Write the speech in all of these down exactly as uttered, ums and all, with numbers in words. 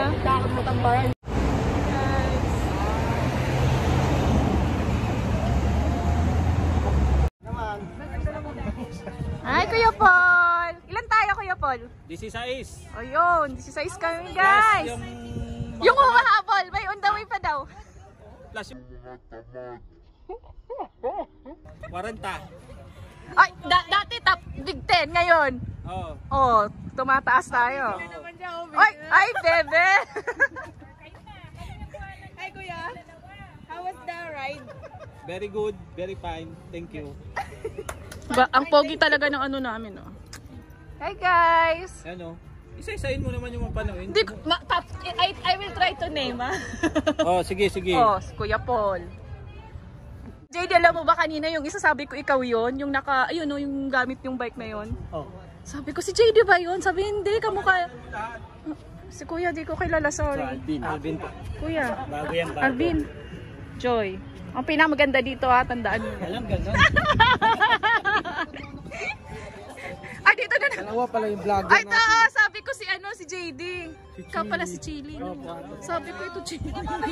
ha. Takot mo tambayan. Ay, Kuya Paul. Ilan tayo, Kuya Paul? sixteen. Ayun, sixteen kami, guys. Yung Yung humahabol, may on the way pa daw. plus yung forty. Ay, da dati top big ten ngayon. Oo. Oh, tumataas tayo. Ay, ay, bebe. Hi, Kuya. How was the ride? Very good, very fine. Thank you. Ba, ang pogi talaga ng ano namin, oh. Hi, guys. Ano? Isa-isain mo naman yung mapanawin. Hindi, ko- ma, pa, I, I will try to name, ah. Oh, sige, sige. Oh, si Kuya Paul. J D, alam mo ba kanina yung isa sabi ko ikaw yon, yung naka, ayun no, yung gamit yung bike na yon. Oh. Sabi ko si J D ba yon? Sabi hindi, kamukha. Si Kuya, di ko kilala, sorry. Alvin. Alvin po. Kuya. Bago yan, bago. Alvin. Joy. Ang pinamaganda dito ha, tandaan mo. Alam, ganda. Ay, dito na na. Dalawa pala yung vlogger Ay, ta, sabi ko si ano, si J D. Si Ikaw pala si Chili. Chili. Oh, Sabi ko ito Chili.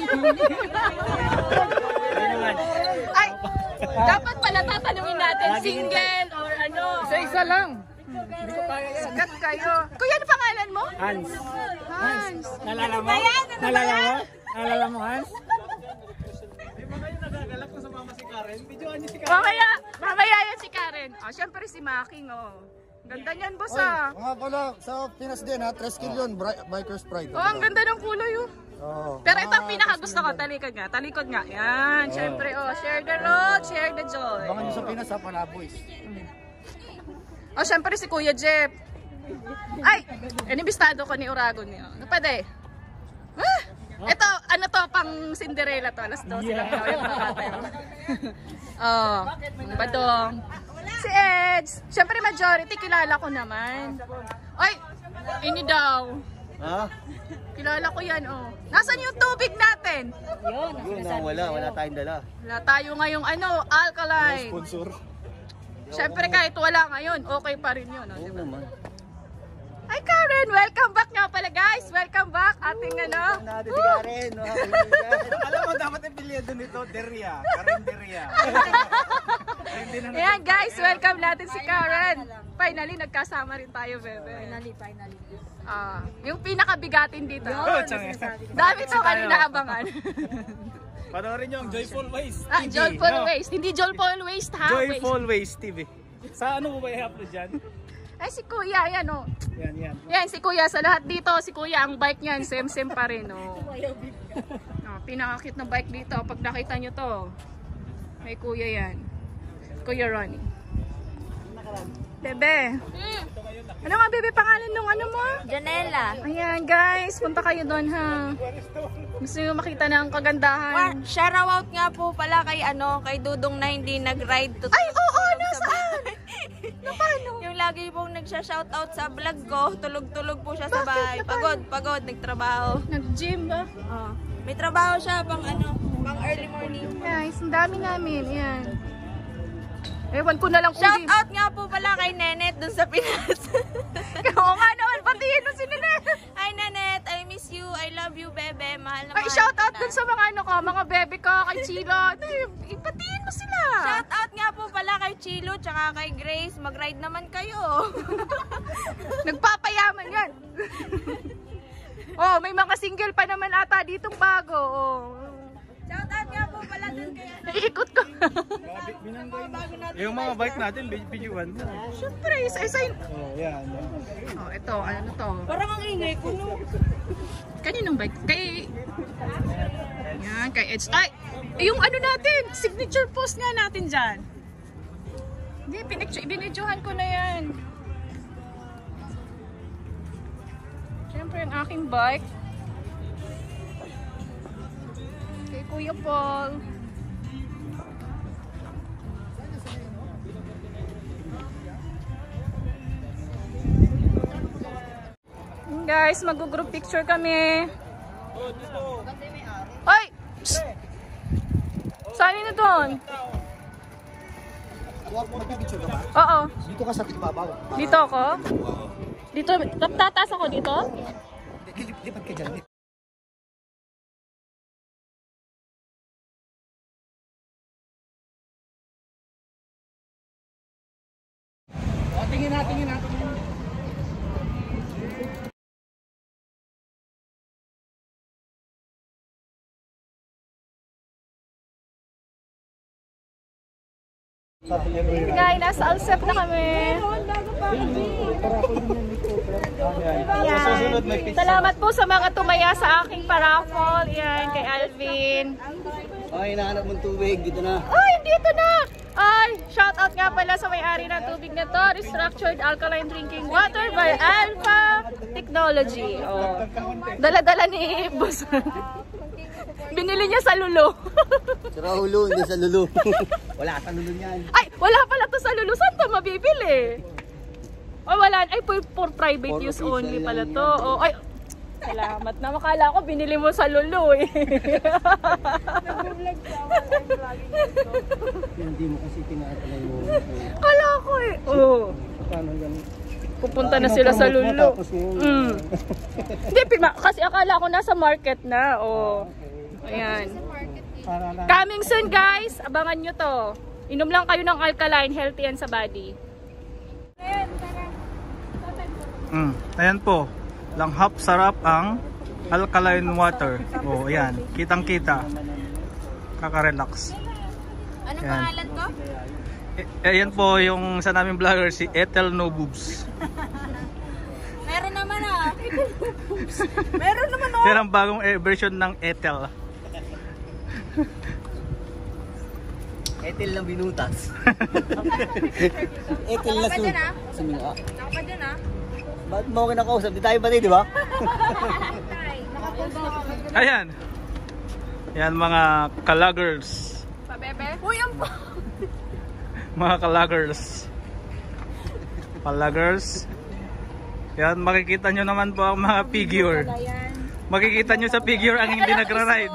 naman. Ay, dapat pala tatanungin natin single or ano. Isa-isa lang. Hindi ko kaya yan. Sikat kayo. Kuya, ano pangalan mo? Hans. Hans. Nalala mo? Nalala mo? Nalala mo, Hans? Di ba kayo nagagalak na sa mama si Karen? Videoan niyo si Karen. Mamaya, mamaya yan si Karen. Oh, syempre si Making, oh. Ganda niyan, boss, ah. Mga pala, sa Pinas din ha, tres kill yun, Bri- Biker's Pride. Oh, ang ganda ng kulay, oh. Oo. Pero ito ang pinakagusto ko, talikod nga, talikod nga. Yan, syempre, oh, share the road, share the joy. Baka nyo sa Pinas ha, Palaboys. Oh, syempre si Kuya Jeff. Ay, inibistado ko ni Uragon niyo. Ano pa de? Ah, ito, ano to, pang Cinderella to, alas dos lang daw yung makatayo. Oh, badong. Si Eds, syempre majority, kilala ko naman. Ay, ini daw. Ha? Kilala ko yan, oh. Nasaan yung tubig natin? Yun na, wala, wala tayong dala. Wala tayo ngayong ano, alkaline. Sponsor. Syempre kahit wala ngayon, okay pa rin yun. Oh, Oo diba? naman. Hi Karen! Welcome back nga pala guys! Welcome back! Ating ano? Natin si Karen. no? Alam mo, dapat yung pilyado nito, Deria. Karen Deria. Ayan guys, welcome natin si Karen! Finally, nagkasama rin tayo, bebe. Finally, finally. Ah, yung pinakabigatin dito. Oh, tiyang. Dami to kanina abangan. Panoorin nyo ang Joyful Ways Ah, T V. Joyful no? Waste. Hindi Joyful Waste ha? Joyful Ways T V. Sa ano mo ba i-upload dyan? Waste. Ay, si Kuya, yan oh. Yan, yan. Yan, si Kuya. Sa lahat dito, si Kuya, ang bike niyan, same-same pa rin, oh. Oh, pinakakit na bike dito. Pag nakita nyo to, may Kuya yan. Kuya Ronnie. Bebe. Ano nga, Bebe, pangalan nung ano mo? Janela. Ayan, guys. Punta kayo doon, ha. Gusto nyo makita ng kagandahan. Shout out nga po pala kay ano, kay Dudong na hindi nag-ride to. Ay, oo, nasaan? Na paano? Yung lagi pong nagsha-shoutout sa vlog ko, tulog-tulog po siya sa Bakit? bahay. Na paano? Pagod, pagod, nagtrabaho. Nag-gym ba? Oh. May trabaho siya pang ano, pang early morning. Guys, ang dami namin. Ayan. Ewan ko na lang kung Shout out nga po pala kay Nenet dun sa Pinas. Oo nga naman, patiin mo si Nenet. Hi Nenet, I miss you. I love you, bebe. Mahal na Ay, mahal shout out kita. dun sa mga ano ka, mga bebe ka, kay Chilo. Ipatiin mo sila. Shout out nga po pala kay Chilo tsaka kay Grace. Mag-ride naman kayo. Nagpapayaman yan. Oh, may mga single pa naman ata ditong bago. Oh. Shout out nga po pala dun kay ano. Iikot ko. Yung mga bike natin, videoan mo. Siyempre, isa-isa yun. Oh, yan. Oh, ito, ano to? Parang ang ingay ko no. Kaninong bike? Kay... Yan, kay Edge. Ay! Yung ano natin, signature post nga natin dyan. Hindi, binidyohan ko na yan. Siyempre, ang aking bike. Kay Kuya Paul. Guys, mag-group picture kami. Hoy! Saan yun na doon? Mag-picture ka ba? Oo. Dito ka sa ibabaw. Dito ako? Dito, tataas ako dito? Lipat ka dyan. tingin na, tingin na, tingin na. Guys, nasa Alsep na kami. Yan. Salamat po sa mga tumaya sa aking paraffle. Yan, kay Alvin. Ay, hinahanap mong tubig. Dito na. Ay, dito na! Ay, shout out nga pala sa may-ari ng tubig na to. Restructured Alkaline Drinking Water by Alpha Technology. Oh. Dala-dala ni Boss. Binili niya sa Lulu. Sa Rahulo, hindi sa Lulu. Wala sa Lulu niyan. Ay, wala pala to sa Lulu. Saan to mabibili? Oh, wala. Ay, for, for private For use official only pala lang to. Oh, ay, salamat na. Makala ko binili mo sa Lulu eh. Hindi mo kasi tinatalay mo. Kala ko eh. Oh. Paano yan? Pupunta na sila sa Lulu. Mm. Hindi, pima, kasi akala ko nasa market na. Oh. Ayan. Coming soon guys. Abangan nyo to. Inom lang kayo ng alkaline. Healthy yan sa body. Mm, ayan po. Langhap sarap ang alkaline water. Oh, ayan. Kitang-kita. Kaka-relax. Anong Yan. pangalan ko? Eh, ayan po yung sa naming vlogger, si Ethel No Boobs. Meron naman ah. Meron naman oh. Yan ang bagong eh, version ng Ethel. Etel lang binutas. Etel na su. Sumila. Nakapad dyan ah. Ba't mo ako nakausap? Di tayo ba di ba? Ayan. Yan mga kalagers. Pabebe? Uy, ang pa. Mga kalagers. Kalagers. Yan, makikita nyo naman po ang mga figure. Makikita nyo sa figure ang hindi nagra-ride.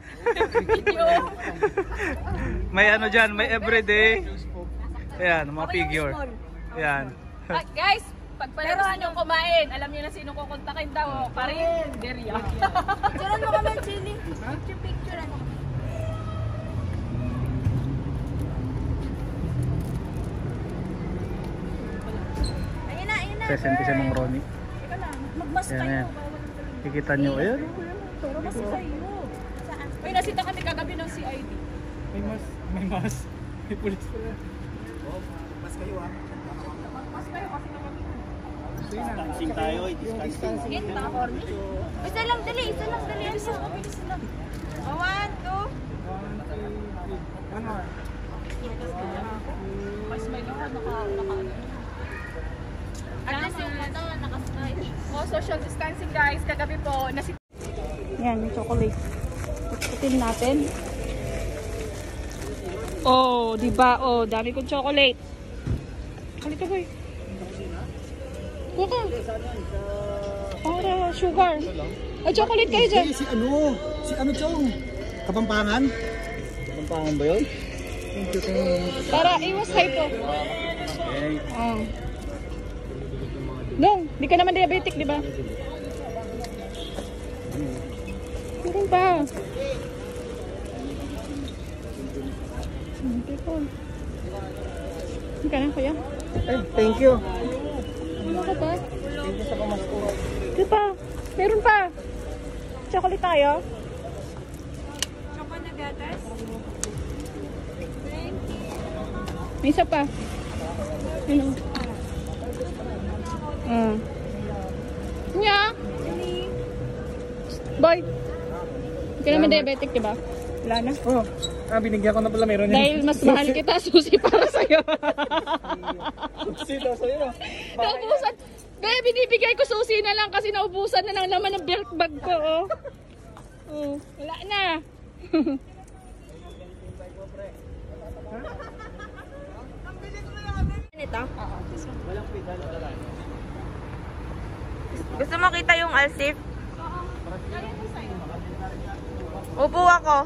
May ano dyan, may everyday. Ayan, mga figure. Ayan. Ah, guys, pagpalabas nyo kumain, alam nyo na sino kukontakin daw. Parin, Deria. Picturean mo kami, Chili. Picture, picture. Ano? Ayun na, ayun na. Sesente si Mang Ronnie. Teka lang, magmas Ayan, kayo. ayan. Kikita nyo, ayan. Pero mas sa'yo. Saan? Uy, nasita kami kagabi ng C I D. May mas, may mas. May pulis pa yan. Dancing tayo, distancing. Again ba, Corny? Isa lang, dali. Isa lang, dali. Isa lang, bilis lang. Oh, one, two. Ano? Mas may naka, naka, naka, At least yung ito, nakasmile. oh, social distancing guys. Kagabi po, nasita. Yan, yung chocolate. Putin natin. Oh, di ba? Oh, dami kong chocolate. Halika boy. Kuka. Para sugar. Ay, chocolate kayo dyan. Si ano? Si ano chong? Kapampangan? Kapampangan ba yun? Para iwas hypo. Oh. Nung, di ka naman diabetic, di ba? Meron pa. Hindi ko. Hindi ka na, kuya? Eh, thank you. Ano ka ba? Thank you sa pamasko. Di pa. Meron pa. Chocolate tayo. Choco na gatas. May isa pa. Ano? Ah. Nya. Boy. Hindi ka naman diabetic, di ba? Wala na. Oh, ah, binigyan ko na pala meron yan. Dahil mas mahal kita, susi para sa'yo. Susi daw sa'yo. Naubusan. Kaya binibigay ko susi na lang kasi naubusan na ng laman ng belt bag ko. Oh. Oh, wala na. Ito? Gusto mo kita yung Alsif? Upo ako.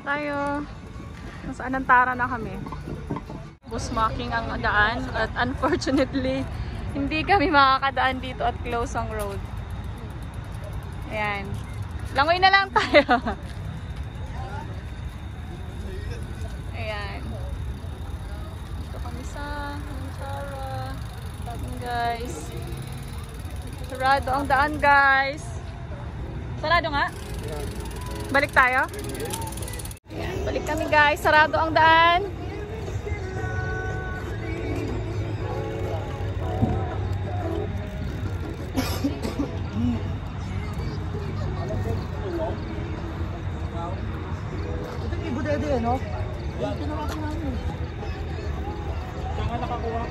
tayo. Nasa Anantara na kami. Busmaking ang daan at unfortunately, hindi kami makakadaan dito at close ang road. Ayan. Langoy na lang tayo. Ayan. Dito kami sa Anantara. Tabing guys. Sarado ang daan guys. Sarado nga? Balik tayo? Ayan. Balik kami guys. Sarado ang daan. Budede, no? Saan ka nakakuha?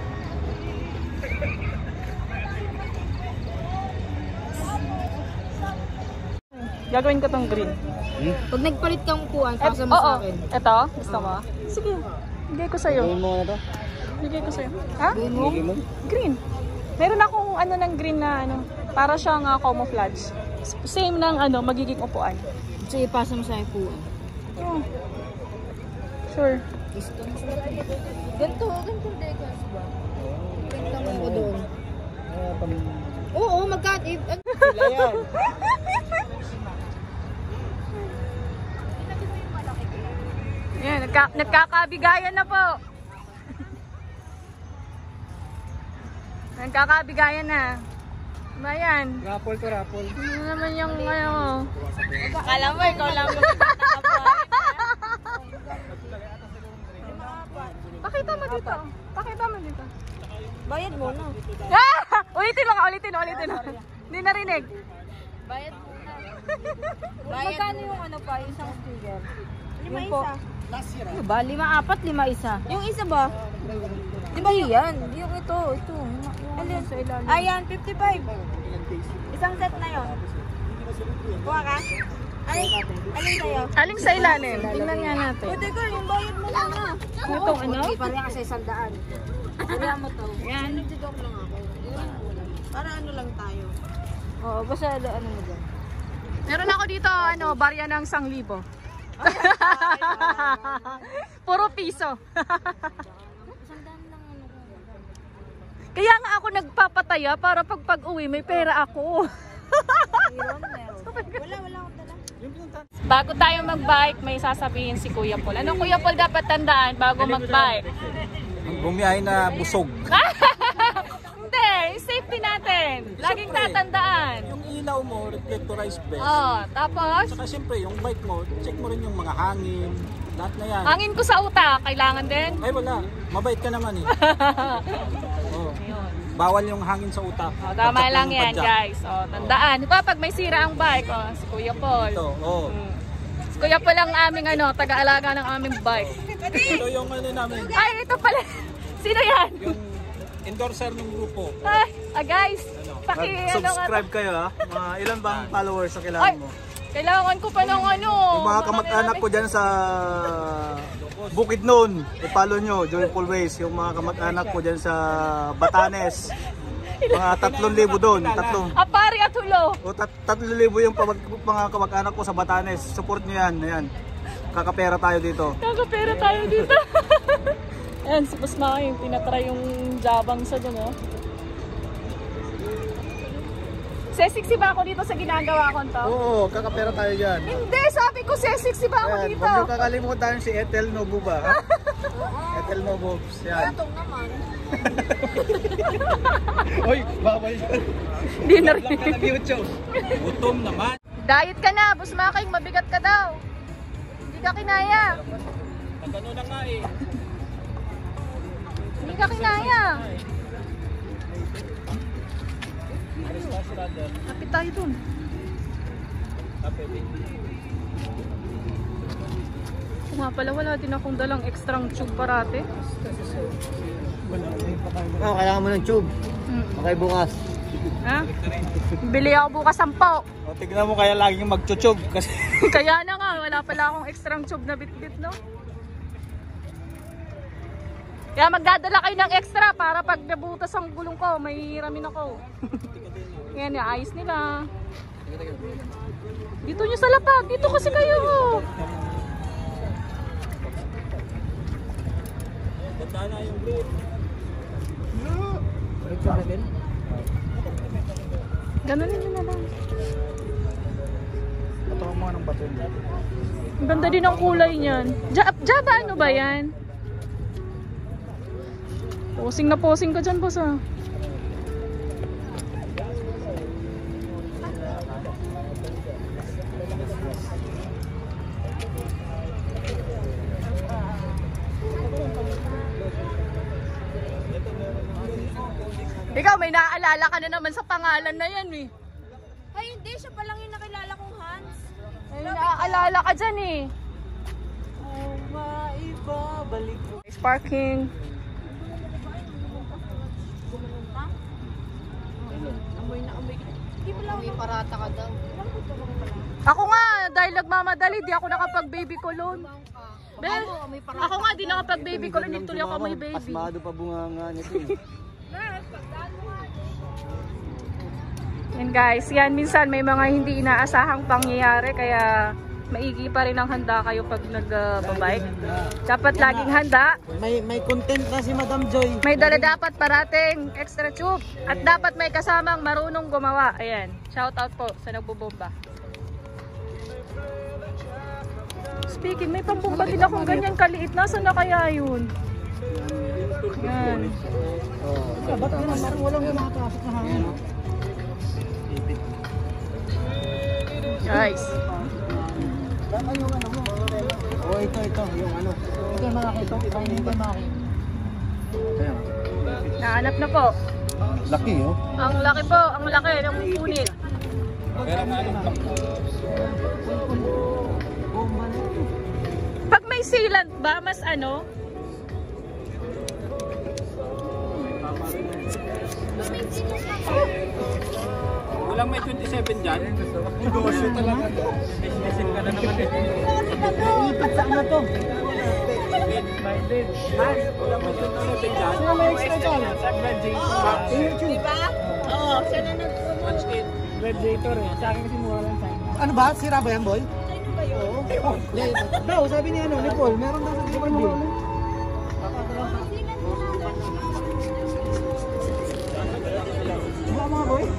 Gagawin ko tong green. Pag nagpalit kang upuan, Et, pasa mo oo. sa akin. Ito? Gusto mo? Sige. Bigay ko sa'yo. Gawin mo na to? Bigay ko sa'yo. Ha? Bigay mo? Green. Meron akong ano ng green na ano. Para siyang uh, camouflage. Same ng ano, magiging upuan. So, ipasa mo sa akin upuan. Oh. Sure. Ganito, ganito dekas ba? Ganito mo ko doon. Ah, pam- Oo, magkat... Sila yan. Yan, nagka nagkakabigayan na po. Nagkakabigayan na. Ba yan? Rapol to, rapol. Ano naman yung ano mo? Akala mo, ikaw lang yung nakabuhay. Pakita mo dito. Pakita mo dito. Bayad mo na. Ah! Ulitin mo nga, ulitin mo, ulitin mo. Hindi narinig. Bayad mo na. Magkano yung ano pa, isang sticker? Lima isa. Ano ba? Lima apat, lima isa. Yung isa ba? Di ba yan? Yung ito, ito. Alin? Sa ilalim. Ayan, fifty-five. Isang set na yun. Kuha ka? Alin, alin sa'yo? Aling sa ilalim. Tingnan nga natin. O, teka, yung bayad mo na na. Itong ano? Hindi pa rin kasi isang daan. Kaya mo to. Yan. Nagdidok lang ako. Para ano lang tayo. Oo, basta ano mo dyan. Meron ako dito, ano, barya ng isang libo. Puro piso. Isang daan lang ano. Kaya nga ako nagpapataya para pag pag-uwi may pera ako. Meron, meron. Wala, wala akong dala. Bago tayo mag-bike, may sasabihin si Kuya Paul. Anong Kuya Paul dapat tandaan bago mag-bike? Bumiyahin na busog. Hindi, yung safety natin. Laging tatandaan. Yung ilaw mo, reflectorized vest. Oh, tapos, Saka siyempre, yung bike mo, check mo rin yung mga hangin. Lahat na yan. hangin ko sa utak, kailangan din. Ay wala, mabait ka naman eh. Oh. Bawal yung hangin sa utak. Oh, tama Pagkat lang yung yan, padyak. guys. Oh, tandaan. Ito, pag may sira ang bike, oh, si Kuya Paul. Ito, oh. Hmm. Si Kuya Paul ang aming ano, taga-alaga ng aming bike. Ito yung ano namin, Ay, ito pala. Sino yan? yung endorser ng grupo. Ay, ah, guys. Paki, ano nga. Subscribe kayo ha. Mga ilan bang followers sa Ay, kailangan mo? kailangan ko pa ng ano. Yung mga kamag-anak ko dyan sa Bukidnon, i-follow nyo, Joy Paul Ways. Yung mga kamag-anak ko dyan sa Batanes, mga tatlong libo doon. Tatlong. Apari at hulo. O tat tatlong libo yung pamag mga kamag-anak ko sa Batanes. Support nyo yan. Ayan. Kakapera tayo dito. Kakapera tayo dito. Ayan, si Pusma yung tinatry yung jabang sa dun, oh. Sesiksi ba ako dito sa ginagawa ko to? Oo, kakapera tayo dyan. Hindi, sabi ko sesiksi ba ako Ayan, dito? huwag nyo kakalimutan si Ethel Nobu ba? Ha? Ethel Nobu. Yan. Itong naman. Oy, babay yan. Hindi na rin. Lang ka nag-YouTube. Gutom naman. Diet ka na, Busmaking, mabigat ka daw. Hindi ka kinaya. Nagano na nga eh. Hindi ka kinaya. Kapit tayo dun. Kung nga pala, wala din akong dalang extrang tube parate. Oh, kailangan mo ng tube. Hmm. Okay, bukas. Ha? Bili ako bukas sampo. O, tignan mo kaya laging mag-tube kasi Kaya na nga, wala pala akong extrang tube na bit-bit, no? Kaya magdadala kayo ng extra para pag nabutas ang gulong ko, may hiramin ako. Yan, ayos nila. Dito nyo sa lapag, dito kasi kayo. Sana yung grip. Ganunin nyo na lang. Patawa mo ng bato niya. Ang ganda din ang kulay niyan. Ja Java ano ba yan? Posing na posing ka dyan, boss ah. Ikaw, may naaalala ka na naman sa pangalan na yan eh. Ay, hindi. Siya pa lang yung nakilala kong Hans. May naaalala ka dyan eh. Oh, maibabalik mo. Parking. Amoy na amoy. Hindi mo lang parata ka daw. Ako nga, dahil nagmamadali, di ako nakapag-baby cologne. Ben, ako nga, di nakapag-baby cologne, hindi tuloy ako may baby. Pasmado pa bunga nga nito eh. Yan guys, yan minsan may mga hindi inaasahang pangyayari kaya maigi pa rin ang handa kayo pag nag-bike. Dapat laging handa. May may content na si Madam Joy. May dala dapat parating extra tube at dapat may kasamang marunong gumawa. Ayan, shout out po sa nagbubomba. Speaking, may pambomba din akong ganyan kaliit. Nasaan na kaya yun? Yan. Oh, ba't naman parang walang makakapasok na hangin? Guys. Baka yung ano mo. Oh, ito, ito. Yung ano. Ito yung malaki. Ito, ito yung malaki. Nahanap na po. Laki oh. Ang laki po, ang laki ng punit. Pag may sealant ba, mas ano? Walang may twenty-seven dyan. Negosyo talaga. Businessin ka na naman eh. Ipat sa ano to? Minded. Walang may twenty-seven dyan. Sino may extra dyan? Diba? Oo, siya na nag-promote. Gladiator eh. Sa akin kasi mura lang sa akin. Ano ba? Sira ba yan, boy? Sino ba yun? Oo. Daw, sabi niya ano, ni Paul. Meron daw sa Japan din. Mga mga boy?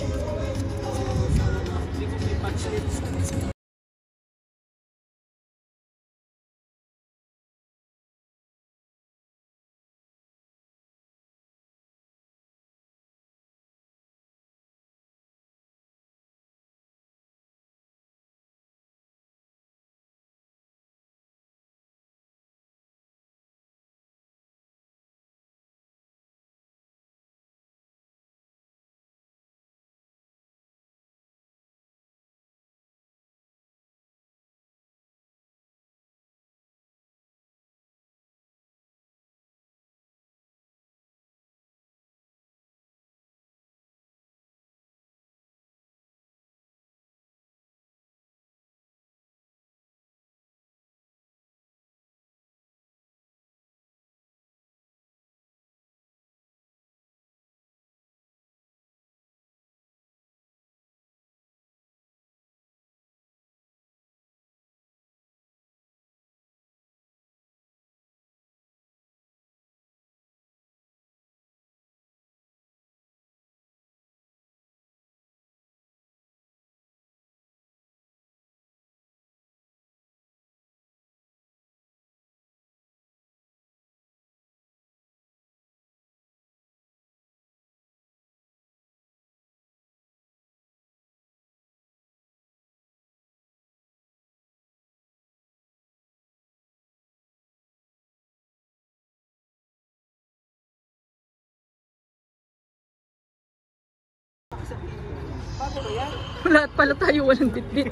Lahat pala tayo walang bitbit.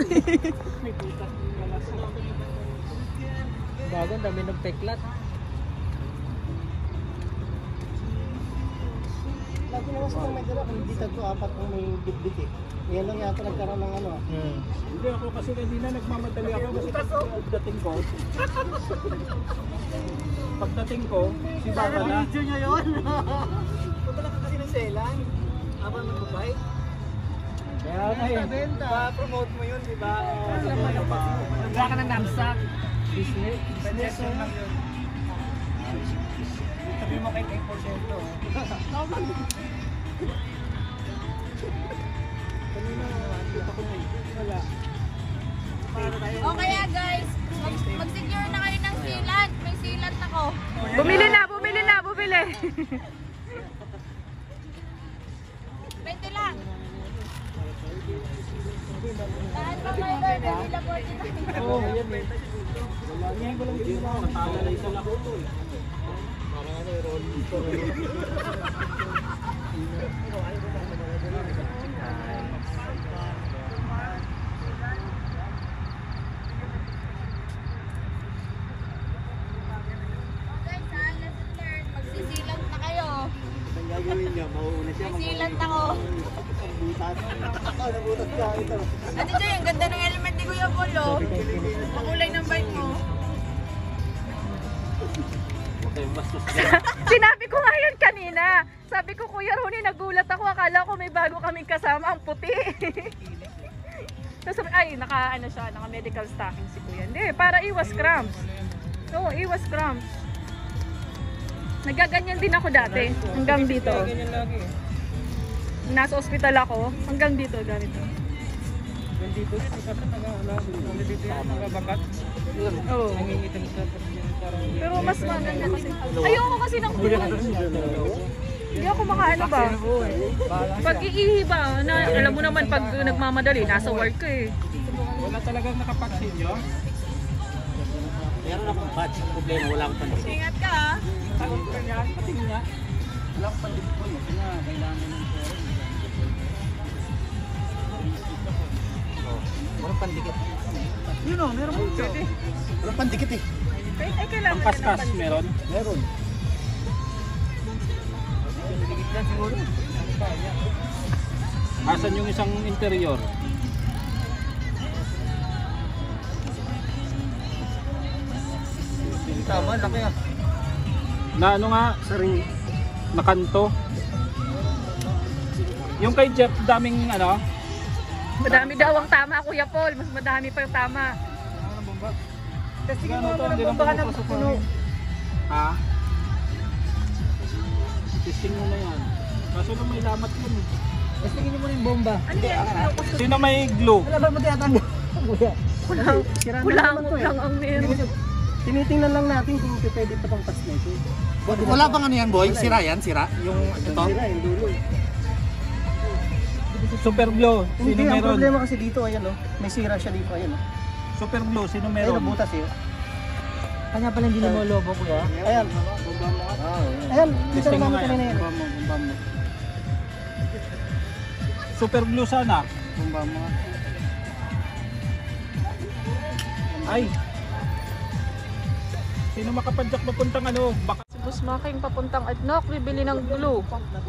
Bago, dami ng peklat. Lagi naman sa may dala, kung dito to apat kung may bitbit eh. Yan lang yata nagkaroon ng ano. Hmm. Hindi ako kasi hindi na nagmamadali ako kasi pagdating ko. Pagdating ko, si Baba na. Video niya yun. Punta lang ka kasi ng Selang. Habang nag-bike. Kaya nga eh. Pa-promote mo yun, di ba? Wala ka ng namsak. Business. Business lang yun. Sabi mo kay ten percent to. Wala. O kaya guys, mag- mag-secure na kayo ng sealant. May sealant ako. Bumili na, bumili na, bumili. twenty lang. Saan pa kayo guys? Nila forty-nine. Oo, yan eh. Wala niya ko lang din mo. Natagalay sa lako to. Parang ano, roll dito. Guys, ha, lesson learned. Magsisilant na kayo. Ang gagawin niya, mauuna siya. May sealant ako. Butas. Nabutas ka ito. Ate Joy, ang ganda ng element ni Kuya Polo. Makulay ng bike mo. Sinabi ko nga yun kanina. Sabi ko, Kuya Ronnie, nagulat ako. Akala ko may bago kaming kasama, ang puti. Tapos sabi, ay, naka, ano siya, naka medical stocking si Kuya. Hindi, para iwas cramps. Oo, iwas cramps. Nagaganyan din ako dati. Hanggang dito. Ganyan lagi eh. Nasa ospital ako. Hanggang dito, ganito. Nandito din, isa sa taga, ano, nandito yung mga bakat. Oo. Nangingitim sa parang... Pero mas maganda kasi. Ayoko kasi ng kulay. Hindi ako makaano ba? Pag iihi ba, na, alam mo naman pag nagmamadali, nasa work ka eh. Wala talagang nakapaksin nyo? Meron akong batch. Ang problema, wala akong pandikit. Ingat ka ha. Tanong ka niya, pating niya. Wala akong pandikit ko. Kaya kailangan ng pera. Walang pandikit. Yun o, meron mo. Walang pandikit eh. Ay, ay kailangan Ang na kaskas naman. meron? Meron. Pandikit yan siguro. Asan yung isang interior? Tama, laki ah. Na ano nga, Saring. nakanto. Yung kay Jeff, daming ano, Madami daw ang tama, Kuya Paul. Mas madami pa yung tama. kasi ano to, hindi lang pumapasok na. Ha? Testing mo na yan. Kaso lang may lamat yun. Testingin mo na yung bomba. Ano yan? Sino may glue? Wala ba mo tiyatanggal? Kuya. Kulang, Sira na kulang, naman to eh. kulang ang meron. Tinitingnan lang natin kung pwede pa tong pass nito. Wala bang ano yan, boy? Sira yan? Sira? Yung ito? Sira yung dulo. Super glue. Sino Hindi, ang meron? problema kasi dito, ayan o. May sira siya dito, ayan o. Super glue. Sino Ayun, meron? nabutas eh. Kanya pala hindi mo logo kuya. Ayan. Ayan, dito Testing mo naman nga kanina yan. yan. Bumba mo, bumba mo. Super glue sana. Bumba mo. Ay! Sino makapadyak papuntang ano? Baka Si Boss Making papuntang Adnoc, bibili ng glue.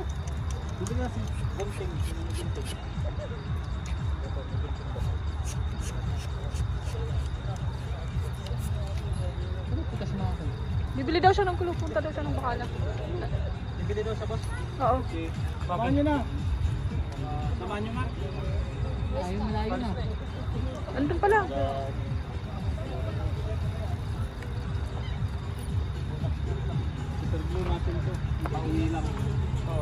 Bibili daw siya ng glue, punta daw siya ng Bacala. bibili daw sa boss. Oo. Okay. Samahan nyo na. Samahan nyo nga. Ayaw malayo na. Andun pala. Super glue natin to. Nakauwi lang. Oo.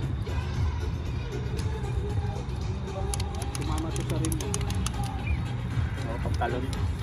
Tumama siya sa rim. Oo, pagtalon.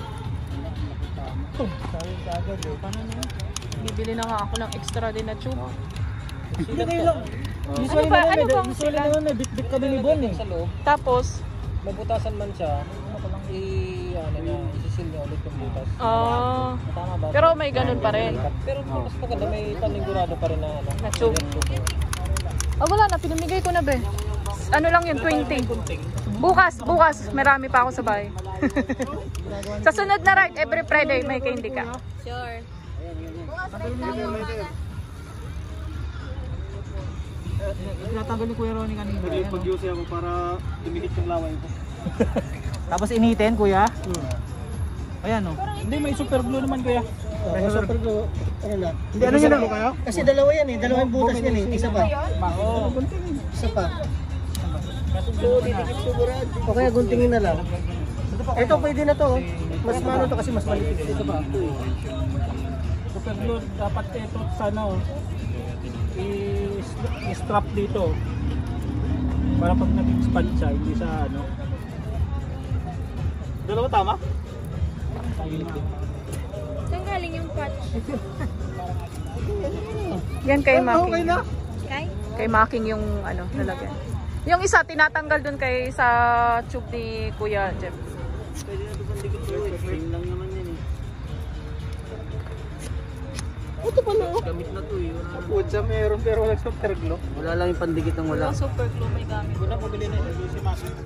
Sabi ka agad eh. Paano na yun? Bibili na nga ako ng extra din na tube. Hindi kayo lang. Ano ba? Ano bang Usually sila? naman may bit-bit kami ni Bon eh. Sa loob. Tapos, Mabutasan man siya. Ano ko lang i... ano niya, isisil niya ulit yung butas. ah, Tama ba? pero may ganun pa rin. Pero mas maganda may panigurado pa rin na ano. Na tube. Ah, wala na. Pinamigay ko na be. Ano lang yun? twenty. Bukas, bukas. Marami pa ako sa bahay. Sa sunod na ride, every Friday, may candy ka. Sure. Tinatanggal ni Kuya Ronnie kanina. Nag-use ako para dumikit yung laway ko. Tapos initin kuya. Ayan o. Hindi, may super glue naman kuya. May super glue. Ano na? Hindi, ano yun kayo? Kasi dalawa yan eh. Dalawang butas yan eh. Isa pa. Oo. Isa pa. O kaya guntingin na lang. Ito pwede na to. Mas mano to kasi mas malipit. Ito pa. super glue, dapat ito sana oh, i- i-strap dito. Para pag nag-expand siya, hindi sa ano. Dalawa tama? Saan galing yung patch? Yan kay Okay Making. na. Kay? Kay Making yung ano, nalagyan. Yung isa, tinatanggal dun kay sa tube ni Kuya Jeff. Pwede na ito pandikit ko eh. Frame lang naman yan eh. Ito pala oh. Gamit na to eh. Putsa meron pero walang super glue. Wala lang yung pandikit ng wala. Super glue may gamit. Wala pabili na yun.